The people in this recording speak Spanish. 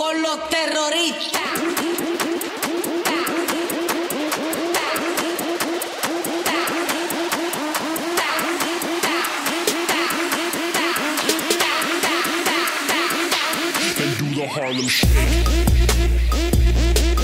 por los terroristas. And do the Harlem Shake.